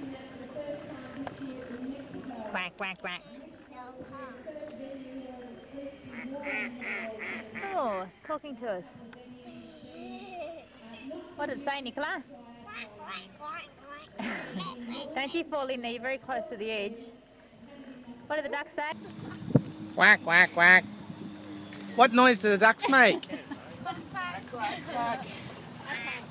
Quack, quack, quack. Oh, it's talking to us. What did it say, Nicola? Don't you fall in there, you're very close to the edge. What did the duck say? Quack, quack, quack. What noise do the ducks make? Quack, quack, quack.